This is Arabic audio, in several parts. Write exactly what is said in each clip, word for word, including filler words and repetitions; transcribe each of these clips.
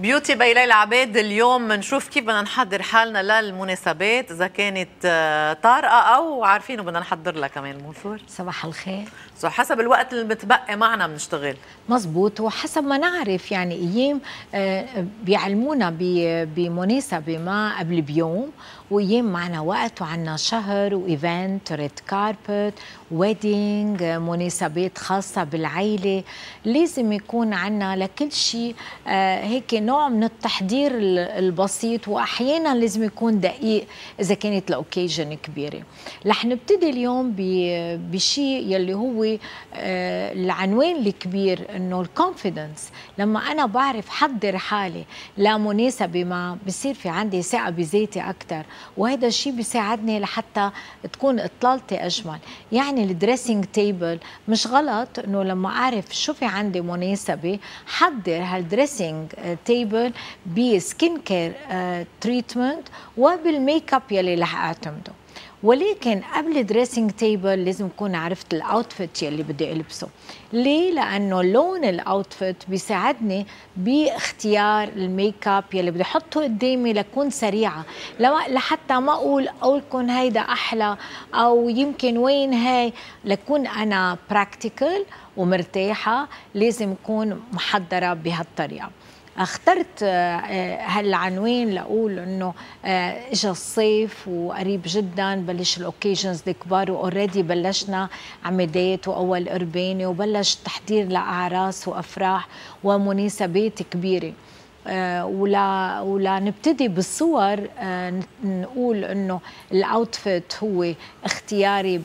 بيوتي بي ليلى عباد. اليوم بنشوف كيف بدنا نحضر حالنا للمناسبات، اذا كانت طارئه او عارفين بدنا نحضر لها كمان. منصور صباح الخير. سو حسب الوقت اللي متبقي معنا بنشتغل. مزبوط، وحسب ما نعرف يعني ايام بيعلمونا بمناسبه ما قبل بيوم، وايام معنا وقت وعنا شهر وايفنت، ريد كاربت، ويدنج، مناسبات خاصه بالعيله. لازم يكون عنا لكل شيء هيك نوع من التحضير البسيط، واحيانا لازم يكون دقيق اذا كانت الاوكيجن كبيره. رح نبتدي اليوم بشيء يلي هو العنوان الكبير، انه الكونفيدنس. لما انا بعرف حضر حالي لمناسبه ما، بصير في عندي ثقه بذاتي اكثر، وهذا الشيء بيساعدني لحتى تكون اطلالتي اجمل. يعني الدريسنج تيبل مش غلط انه لما اعرف شو في عندي مناسبه حضر هالدريسنج تيبل بسكين كير تريتمنت وبالميك اب يلي رح اعتمده. ولكن قبل دريسنج تيبل لازم اكون عرفت الاوتفيت يلي بدي البسه. ليه؟ لانه لون الاوتفيت بيساعدني باختيار الميك اب يلي بدي احطه قدامي لكون سريعه، لحتى ما اقول اقولكم هيدا احلى او يمكن وين هاي، لكون انا براكتيكال ومرتاحه. لازم اكون محضره بهالطريقه. اخترت هالعنوان لاقول انه اجى الصيف وقريب جدا، بلش الاوكيجنز الكبار، واوريدي بلشنا عمدات واول قربانه، وبلش تحضير لاعراس وافراح ومناسبات كبيره. آه ولا ولا نبتدي بالصور. آه نقول انه الاوتفيت هو اختياري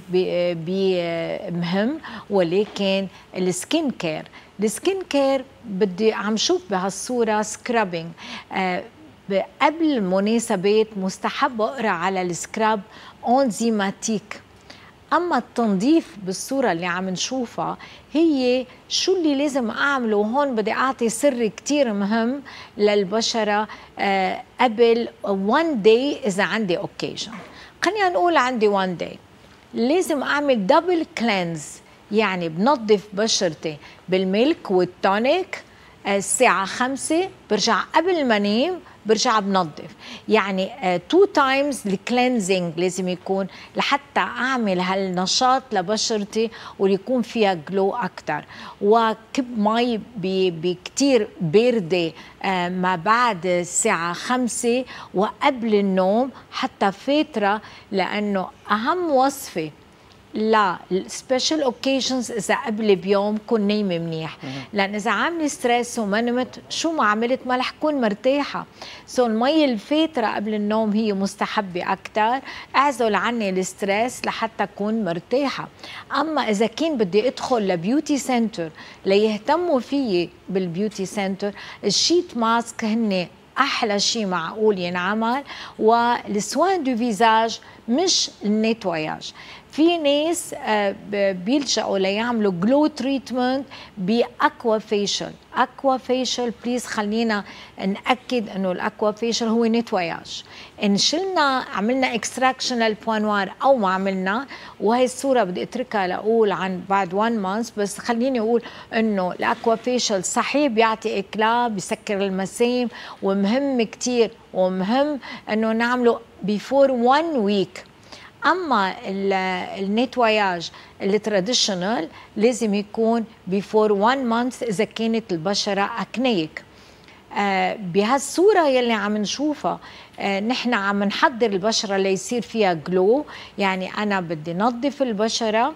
مهم، ولكن السكين كير السكين كير بدي عم شوف بهالصوره سكرابينج. آه قبل المناسبات مستحب اقرا على السكراب انزيماتيك. اما التنظيف بالصوره اللي عم نشوفها هي شو اللي لازم اعمله. وهون بدي اعطي سر كتير مهم للبشره. آه قبل one day اذا عندي اوكيجن، خلينا نقول عندي one day، لازم اعمل دبل كلينز. يعني بنظف بشرتي بالميلك والتونيك الساعة خمسة، برجع قبل ما نام برجع بنظف. يعني تو تايمز الكلينزينج لازم يكون لحتى اعمل هالنشاط لبشرتي ويكون فيها جلو اكثر. وكب مي بكتير بارده ما بعد الساعه خمسة وقبل النوم حتى فتره، لانه اهم وصفه لا السبيشال اوكيجنز اذا قبل بيوم كون نايمه منيح، لان اذا عامله ستريس وما نمت شو ما عملت ما رح كون مرتاحه. سو المي الفاتره قبل النوم هي مستحبه اكثر، اعزل عني الستريس لحتى اكون مرتاحه. اما اذا كان بدي ادخل لبيوتي سنتر ليهتموا فيي بالبيوتي سنتر، الشيت ماسك هن احلى شيء معقول ينعمل، والسوان دو فيزاج مش النيتواياج. في ناس بيلجأوا ليعملوا جلو تريتمنت باكوا فيشل. اكوا فيشل بليز خلينا ناكد انه الاكوا فيشل هو نيتواياج. ان شلنا عملنا اكستراكشن للبوانوار او ما عملنا، وهي الصوره بدي اتركها لاقول عن بعد one month، بس خليني اقول انه الاكوا فيشل صحيح بيعطي اكلا، بيسكر المسام، ومهم كتير ومهم انه نعمله بيفور one week. اما النيتواياج التراديشنال لازم يكون بيفور one month اذا كانت البشره اكنيك. آه بهالصوره يلي عم نشوفها آه نحن عم نحضر البشره ليصير فيها جلو. يعني انا بدي نظف البشره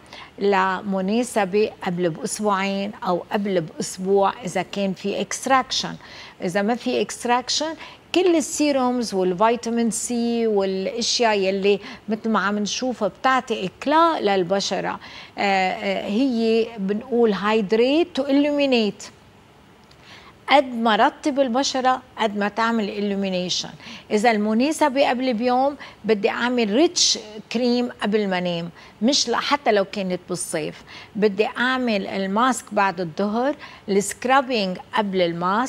لمناسبه قبل باسبوعين او قبل باسبوع اذا كان في اكستراكشن. اذا ما في اكستراكشن كل السيرومز والفيتامين سي والاشياء يلي مثل ما عم نشوفها بتعطي اكلاء للبشره. آه آه هي بنقول هايدريت تو illuminate. قد ما رطب البشره قد ما تعمل illumination. اذا المناسبه قبل بيوم بدي اعمل ريتش كريم قبل ما انام، مش حتى لو كانت بالصيف. بدي اعمل الماسك بعد الظهر، السكرابينج قبل الماسك.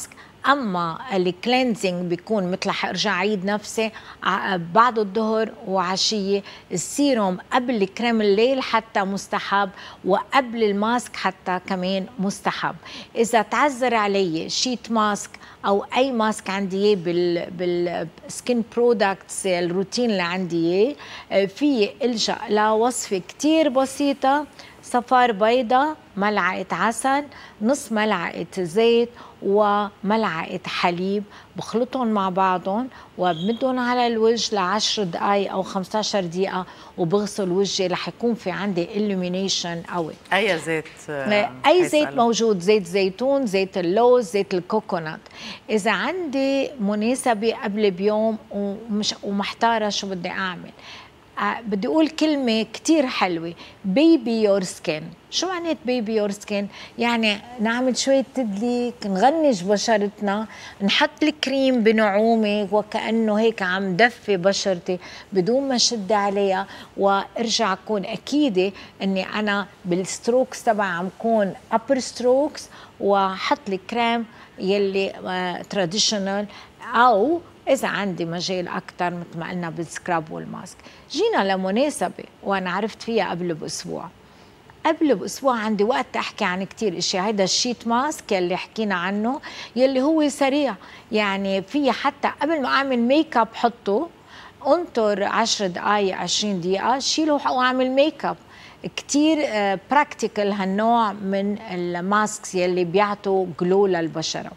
اما الكلينزنج بيكون مثل حارجع عيد نفسي بعد الظهر وعشيه. السيروم قبل كريم الليل حتى مستحب، وقبل الماسك حتى كمان مستحب. اذا تعذر علي شيت ماسك او اي ماسك عندي اياه بال بالسكين برودكتس الروتين اللي عندي اياه، في الجا لوصفه كتير بسيطه: صفار بيضة، ملعقة عسل، نص ملعقة زيت، وملعقة حليب، بخلطهم مع بعضهم وبمدهم على الوجه لعشر دقايق أو خمسة عشر دقيقة، وبغسل وجهي. رح يكون في عندي illumination قوي. أي زيت؟ أي زيت موجود، زيت زيتون، زيت اللوز، زيت الكوكونات. إذا عندي مناسبة قبل بيوم ومش ومحتارة شو بدي أعمل، أه بدي أقول كلمة كتير حلوة: بيبي يور سكين. شو معنات بيبي يور سكين؟ يعني نعمل شوية تدليك، نغنج بشرتنا، نحط الكريم بنعومة وكأنه هيك عم دفي بشرتي بدون ما شد عليها، وارجع أكون أكيدة أني أنا بالستروكس تبع عم كون upper strokes، وحط الكريم يلي تراديشنال، أو إذا عندي مجال أكتر مثل ما قلنا بالسكراب والماسك. جينا لمناسبة وأنا عرفت فيها قبل بأسبوع. قبل بأسبوع عندي وقت أحكي عن كتير إشياء. هيدا الشيت ماسك يلي حكينا عنه، يلي هو سريع، يعني في حتى قبل ما أعمل ميك اب حطه، انطر عشر دقايق عشرين دقيقة، شيله وأعمل ميك اب. كتير براكتيكال هالنوع من الماسكس يلي بيعطوا جلو للبشرة.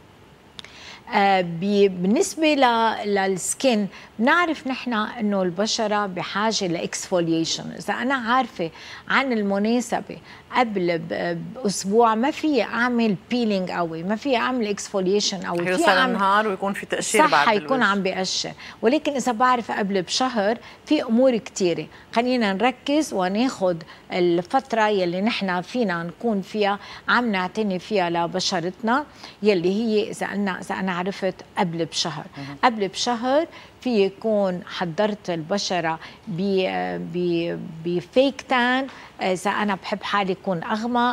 آه بالنسبة للسكين، بنعرف نحن انه البشرة بحاجة لاكسفوليشن. اذا انا عارفة عن المناسبة قبل باسبوع، ما في اعمل بيلينج قوي، ما في اعمل اكسفوليشن قوي، في يوصل النهار ويكون في تقشير بعد صح، يكون عم بيقشر. ولكن اذا بعرف قبل بشهر، في امور كتيرة. خلينا نركز وناخد الفترة يلي نحن فينا نكون فيها عم نعتني فيها لبشرتنا، يلي هي اذا قلنا اذا انا عرفت قبل بشهر. قبل بشهر في يكون حضرت البشرة بفيك تان، إذا أنا بحب حالي يكون أغمق،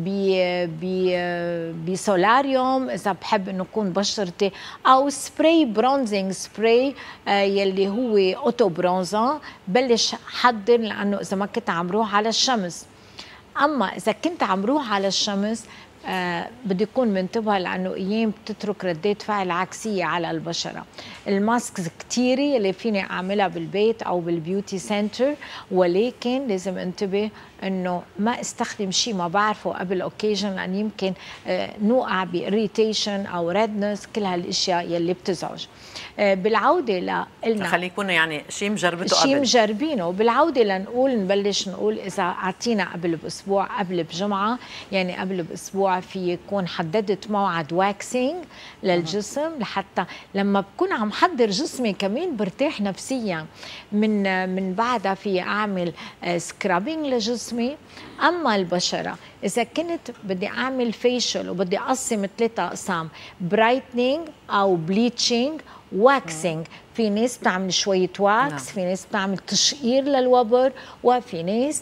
بسولاريوم إذا بحب إنه يكون بشرتي، أو سبراي برونزينج سبراي يلي هو أوتو برونزان. بلش حضر، لأنه إذا ما كنت عم روح على الشمس. أما إذا كنت عم روح على الشمس، آه بدي يكون منتبهة، لأنه أيام بتترك ردات فعل عكسية على البشرة. الماسكس كتيرة اللي فيني أعملها بالبيت أو بالبيوتي سنتر، ولكن لازم انتبه أنه ما استخدم شيء ما بعرفه قبل أوكيجن، لأن يمكن آه نوقع بإريتيشن أو ريدنس، كل هالأشياء يلي بتزعج. آه بالعودة لقلنا خلي يكون يعني شيء مجربته قبل، شيء مجربينه. بالعودة لنقول نبلش نقول إذا أعطينا قبل بأسبوع، قبل بجمعة، يعني قبل بأسبوع في يكون حددت موعد واكسينج للجسم، لحتى لما بكون عم حضر جسمي كمان برتاح نفسيا. من من بعدها في اعمل سكرابينج لجسمي. اما البشره، اذا كنت بدي اعمل فيشل وبدي اقسم ثلاثه اقسام: برايتنينج او بليتشينج، واكسينج. في ناس بتعمل شوية واكس، في ناس بتعمل تشقير للوبر، وفي ناس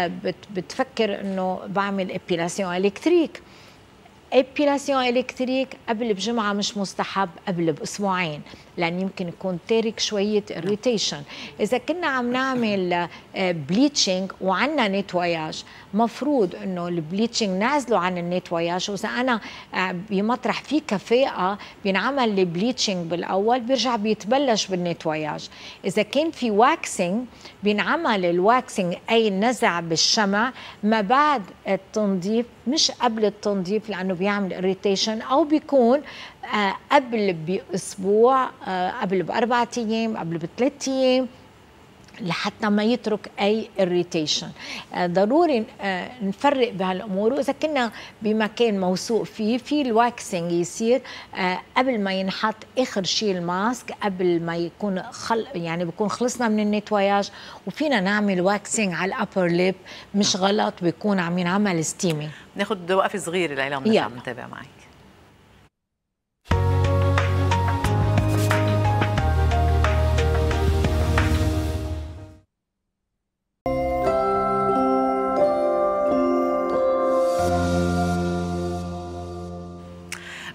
بتفكر انه بعمل ابيلاسيون الكتريك. ابيلاسيون الكتريك قبل بجمعة مش مستحب، قبل باسبوعين، لان يمكن يكون تارك شويه اريتيشن. اذا كنا عم نعمل بليتشنج وعندنا نيتواياج، مفروض انه البليتشنج نعزله عن النيتواياج. واذا انا بمطرح في كفاءه بينعمل البليتشنج بالاول، بيرجع بيتبلش بالنيتواياج. اذا كان في واكسينج، بينعمل الواكسينج اي نزع بالشمع ما بعد التنظيف، مش قبل التنظيف، لانه بيعمل اريتيشن، او بيكون آه قبل باسبوع، آه قبل باربع ايام، قبل بثلاث ايام، لحتى ما يترك اي اريتيشن. آه ضروري آه نفرق بهالامور. واذا كنا بمكان موثوق فيه، في الواكسينج يصير آه قبل ما ينحط اخر شيء الماسك، قبل ما يكون خل يعني بيكون خلصنا من النيتواياج، وفينا نعمل واكسينج على الابر ليب. مش غلط، بيكون عم ينعمل ستيمي. ناخذ وقفه صغيره لعلام نرجع نتابع معك.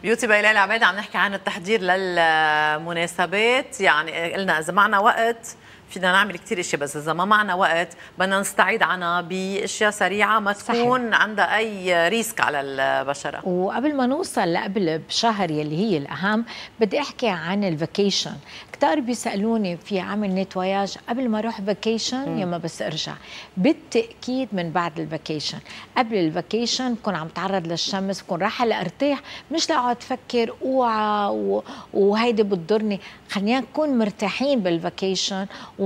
بيوتي باي ليلى عبيد عم نحكي عن التحضير للمناسبات. يعني قلنا اذا معنا وقت فينا نعمل كثير اشياء، بس اذا ما معنا وقت بدنا نستعيد عنها باشياء سريعه ما تكون صحيح. عندها اي ريسك على البشره. وقبل ما نوصل لقبل بشهر يلي هي الاهم، بدي احكي عن الفاكيشن. كتار بيسالوني في اعمل نيتواياج قبل ما اروح فاكيشن يا ما بس ارجع؟ بالتاكيد من بعد الفاكيشن. قبل الفاكيشن بكون عم تعرض للشمس، بكون رايحه لارتاح، مش لاقعد افكر اوعى وهيدي بتضرني. خلينا نكون مرتاحين بالفاكيشن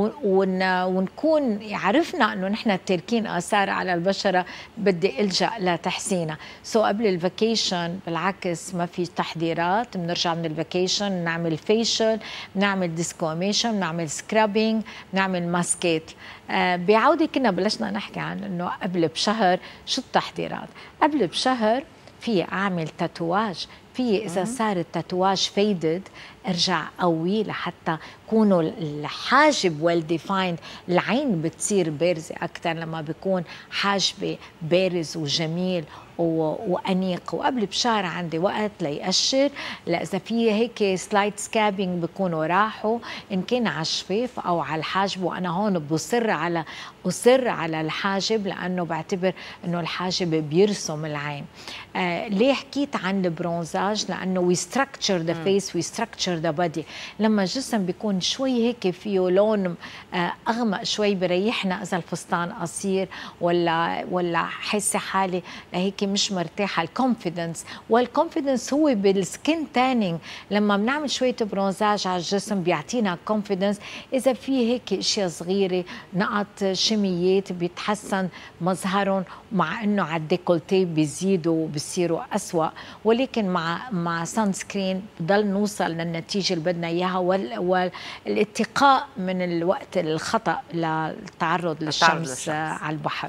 ونكون عرفنا انه نحن تاركين اثار على البشره بدي الجا لتحسينها. سو so قبل الفاكيشن بالعكس ما في تحضيرات، بنرجع من الفاكيشن نعمل فيشل، بنعمل ديسكوميشن، بنعمل سكرابينج، بنعمل ماسكيت. آه بعودة كنا بلشنا نحكي عن انه قبل بشهر شو التحضيرات. قبل بشهر في اعمل تاتواج، في اذا صار التاتواج فيدد ارجع قوي لحتى يكونوا الحاجب ويل ديفايند. العين بتصير بارزه اكثر لما بيكون حاجبي بارز وجميل وانيق. وقبل بشهر عندي وقت ليقشر، لا اذا في هيك سلايد سكابينج بكونوا راحوا ان كان على الشفاف او على الحاجب. وانا هون بصر على اصر على الحاجب لانه بعتبر انه الحاجب بيرسم العين. آه ليه حكيت عن البرونزاج؟ لانه وي ستراكشر ذا فيس، وي ستراكشر ذا بودي. لما الجسم بيكون شوي هيك فيه لون آه اغمق شوي بريحنا اذا الفستان قصير ولا ولا حاسه حالي هيك مش مرتاحه. الكونفيدنس، والكونفيدنس هو بالسكين تانينج. لما بنعمل شويه برونزاج على الجسم بيعطينا كونفيدنس. اذا في هيك اشياء صغيره نقط شميات بيتحسن مظهرهم، مع انه على الديكولتي بيزيدوا وبصيروا اسوء، ولكن مع مع سان سكرين بضل نوصل للنتيجه اللي بدنا اياها. والاتقاء من الوقت الخطا للتعرض للشمس على البحر.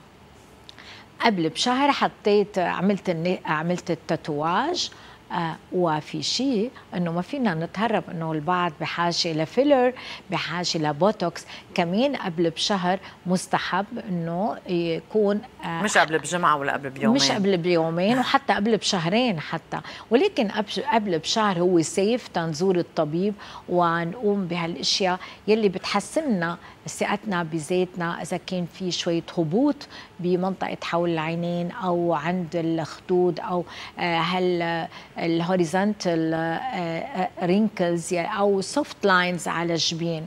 قبل بشهر حطيت عملت عملت التاتواج. آه وفي شيء انه ما فينا نتهرب انه البعض بحاجه لفيلر، بحاجه لبوتوكس. كمان قبل بشهر مستحب انه يكون آه مش قبل بجمعه ولا قبل بيومين، مش قبل بيومين وحتى قبل بشهرين حتى، ولكن قبل بشهر هو سيف تنزور الطبيب ونقوم بهالاشياء يلي بتحسننا ثقتنا بذاتنا. اذا كان في شويه هبوط بمنطقه حول العينين او عند الخدود او آه هال الهوريزونتال رينكلز او سوفت لاينز على الجبين.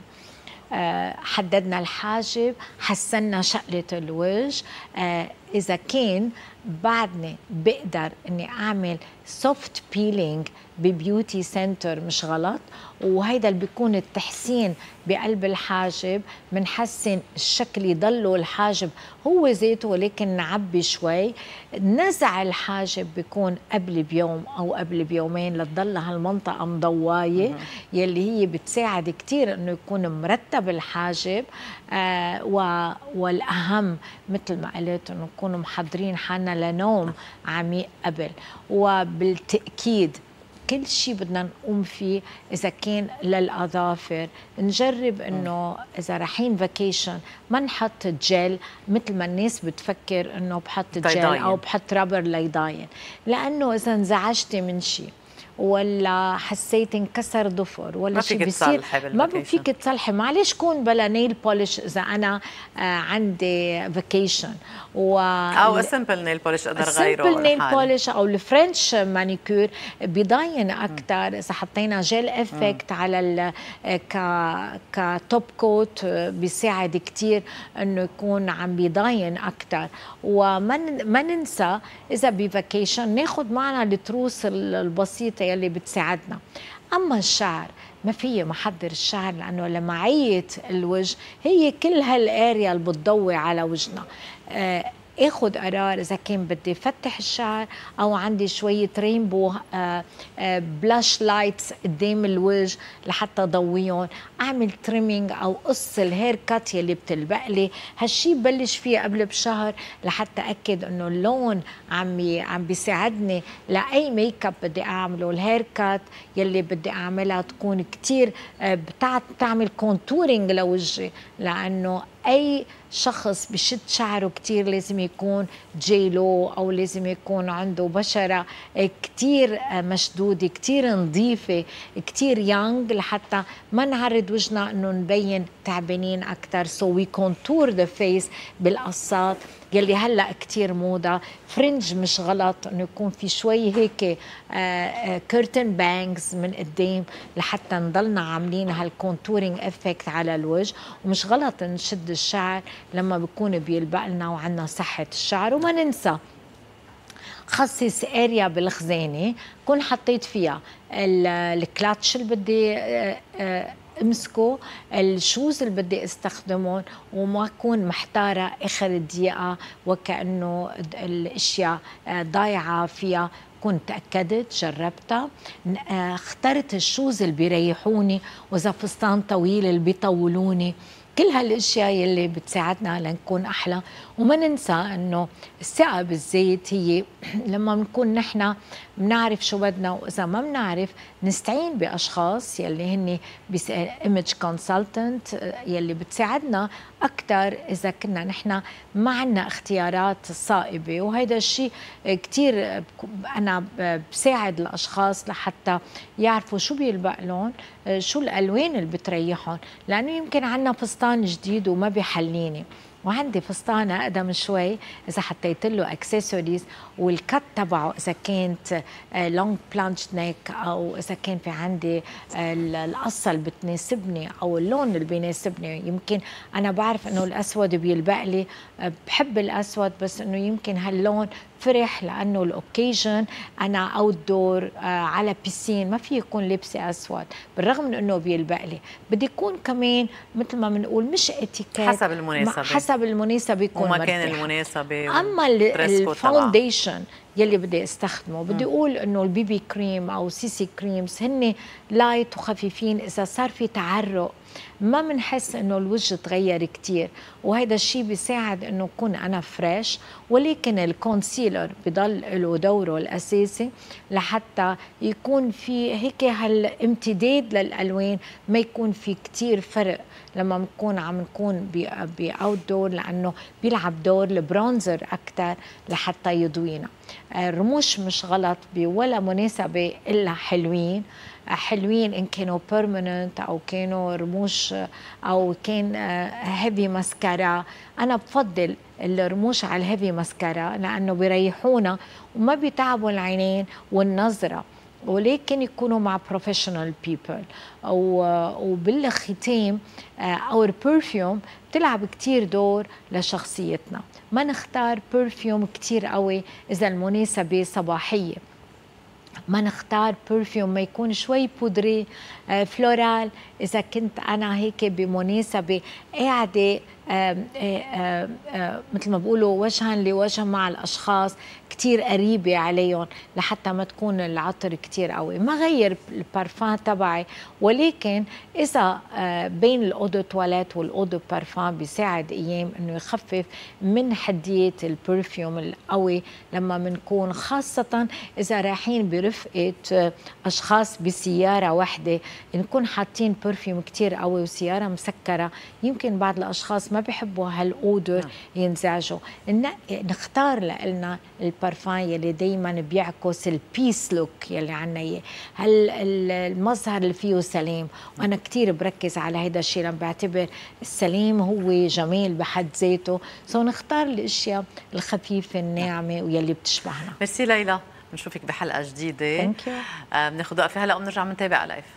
حددنا الحاجب، حسنا شقلة الوجه. إذا كان بعدني بقدر إني أعمل سوفت بيلينج ببيوتي سنتر مش غلط، وهيدا اللي بيكون التحسين بقلب الحاجب. منحسن الشكل يضلوا الحاجب هو ذاته ولكن نعبي شوي. نزع الحاجب بيكون قبل بيوم أو قبل بيومين لتضل هالمنطقة مضواية، يلي هي بتساعد كتير إنه يكون مرتب الحاجب. آه والأهم مثل ما قلت إنه نكون محضرين حالنا لنوم عميق قبل. وبالتأكيد كل شيء بدنا نقوم فيه إذا كان للأظافر نجرب إنه إذا رايحين فاكيشن ما نحط جل مثل ما الناس بتفكر إنه بحط جل أو بحط رابر ليضاين، لأنه إذا انزعجتي من شيء ولا حسيت انكسر ضفر ولا شيء بيصير ما فيك تصلحي. معلش كون بلا نيل بولش اذا انا آه عندي فاكيشن و او سمبل نيل بولش اقدر غيره. سمبل نيل بولش او الفرنش مانيكير بيضاين اكثر اذا حطينا جيل افكت على ال ك كتوب كوت بيساعد كثير انه يكون عم بيضاين اكثر. وما ما ننسى اذا بفاكيشن ناخذ معنا التروس البسيطه يلي بتساعدنا. أما الشعر ما فيه محضر الشعر لأنه لمعية الوجه هي كل هالاريا اللي بتضوي على وجهنا. آه اخذ قرار اذا كان بدي فتح الشعر او عندي شويه رينبو آه آه بلاش لايتس قدام الوجه لحتى ضويهم. اعمل تريمينج او قص الهير كات يلي بتلبق لي. هالشي ببلش فيه قبل بشهر لحتى اكد انه اللون عم عم بيساعدني لاي ميك اب بدي اعمله. الهير كات يلي بدي اعملها تكون كثير آه بتعمل كونتورينج لوجهي، لانه اي شخص بشد شعره كتير لازم يكون جيلو او لازم يكون عنده بشره كتير مشدوده كتير نظيفه كتير يانج لحتى ما نعرض وجهنا انه نبين تعبانين اكثر. سو وي كونتور ذا فيس بالقصات يلي هلا كتير موضه. فرنج مش غلط انه يكون في شوي هيك كيرتن بانجز من قدام لحتى نضلنا عاملين هالكونتورينج افكت على الوجه، ومش غلط نشد الشعر لما بيكون بيلبق لنا وعندنا صحه الشعر. وما ننسى خصص اريا بالخزانه كون حطيت فيها الكلاتش اللي بدي امسكه، الشوز اللي بدي استخدمهم، وما اكون محتاره اخر دقيقه وكانه الاشياء ضايعه فيها. كنت تأكدت جربتها، اخترت الشوز اللي بيريحوني، واذا فستان طويل اللي بيطولوني. كل هالاشياء يلي بتساعدنا لنكون احلى. وما ننسى انه الثقه بالذات هي لما بنكون نحن بنعرف شو بدنا، واذا ما بنعرف نستعين باشخاص يلي هن ايمج كونسلتنت يلي بتساعدنا اكثر اذا كنا نحن ما عندنا اختيارات صائبه. وهذا الشيء كثير انا بساعد الاشخاص لحتى يعرفوا شو بيلبق لهم، شو الالوان اللي بتريحهم، لانه يمكن عندنا فستان جديد وما بيحليني، وعندي فستان اقدم شوي اذا حطيت له اكسسوارز والكت تبعه اذا كانت لونج بلانج نيك، او اذا كان في عندي القصه اللي بتناسبني او اللون اللي بيناسبني. يمكن انا بعرف انه الاسود بيلبق لي، بحب الاسود، بس انه يمكن هاللون فرح لانه الاوكيجن انا اوت دور على بيسين ما في يكون لبسي اسود، بالرغم من انه بيلبق لي. بدي يكون كمان مثل ما بنقول مش اتيكيت، حسب المناسبه، حسب المناسبه يكون ومكان المناسبه. اما الفاونديشن يلي بدي استخدمه بدي اقول انه البي بي كريم او سي سي كريمز هن لايت وخفيفين. اذا صار في تعرق ما بنحس انه الوجه تغير كتير، وهذا الشيء بيساعد انه اكون انا فريش. ولكن الكونسيلر بضل له دوره الاساسي لحتى يكون في هيك هالامتداد للالوان، ما يكون في كتير فرق لما بنكون عم نكون باوت دور، لانه بيلعب دور البرونزر اكثر لحتى يضوينا. الرموش مش غلط بولا مناسبه الا حلوين حلوين، ان كانوا بيرمننت او كانوا رموش او كان هيفي ماسكارا. انا بفضل الرموش على الهيفي ماسكارا لانه بيريحونا وما بيتعبوا العينين والنظره، ولكن يكونوا مع بروفيشنال بيبل. وبالختام اور برفيوم بتلعب كتير دور لشخصيتنا. ما نختار برفيوم كتير قوي اذا المناسبه صباحيه، ما نختار برفيوم ما يكون شوي بودري فلورال اذا كنت انا هيك بمناسبه قاعده مثل ما بقولوا وجها لوجه مع الاشخاص كتير قريبه عليهم، لحتى ما تكون العطر كتير قوي. ما غير البارفان تبعي، ولكن اذا بين الاودو تواليت والاودو بارفان بيساعد ايام انه يخفف من حديه البرفيوم القوي لما بنكون، خاصه اذا رايحين برفقه اشخاص بسياره واحده، نكون حاطين برفيوم كتير قوي وسياره مسكره، يمكن بعض الاشخاص ما بيحبوا هالاودر ينزعجوا. نختار لنا البارفان يلي دايما بيعكس البيس لوك يلي عنا اياه، المظهر اللي فيه سلام. وانا كتير بركز على هيدا الشيء، لما بعتبر السلام هو جمال بحد ذاته. سو نختار الاشياء الخفيفه الناعمه ويلي بتشبهنا. ميرسي ليلى، بنشوفك بحلقه جديده. ثانك يو. بناخذ وقفه هلا وبنرجع بنتابع لايف.